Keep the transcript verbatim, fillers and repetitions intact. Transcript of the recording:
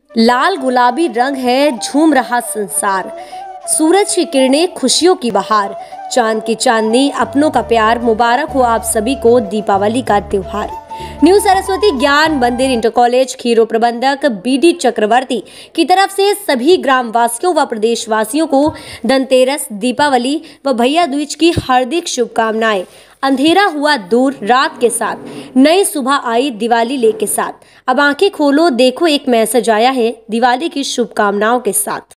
लाल गुलाबी रंग है, झूम रहा संसार। सूरज की किरणें, खुशियों की बहार। चांद की चांदनी, अपनों का प्यार। मुबारक हो आप सभी को दीपावली का त्योहार। न्यू सरस्वती ज्ञान मंदिर इंटर कॉलेज खीरो प्रबंधक बी डी चक्रवर्ती की तरफ से सभी ग्राम वासियों व प्रदेशवासियों को धनतेरस, दीपावली व भैया दूज की हार्दिक शुभकामनाएं। अंधेरा हुआ दूर, रात के साथ नई सुबह आई दिवाली ले के साथ। अब आंखें खोलो, देखो एक मैसेज आया है दिवाली की शुभकामनाओं के साथ।